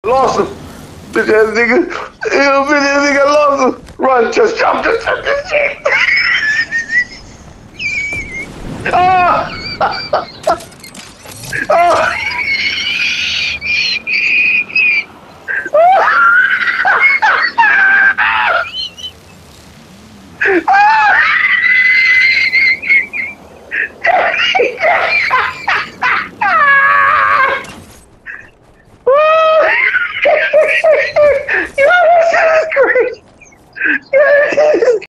Lost him. Bitch ass nigga. Bitch ass nigga lost him. Run, just jump, just shit. Ah!